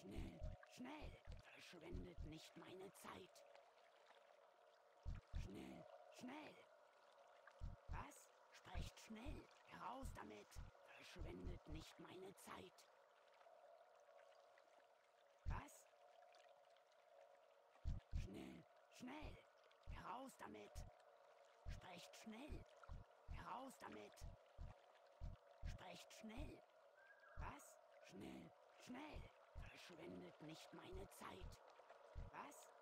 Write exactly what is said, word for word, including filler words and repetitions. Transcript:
Schnell, schnell, verschwendet nicht meine Zeit. Schnell, schnell. Was? Sprecht schnell, heraus damit. Verschwendet nicht meine Zeit. Was? Schnell, schnell, heraus damit. Sprecht schnell, heraus damit. Sprecht schnell. Was? Schnell, schnell, verschwendet nicht meine Zeit. Was?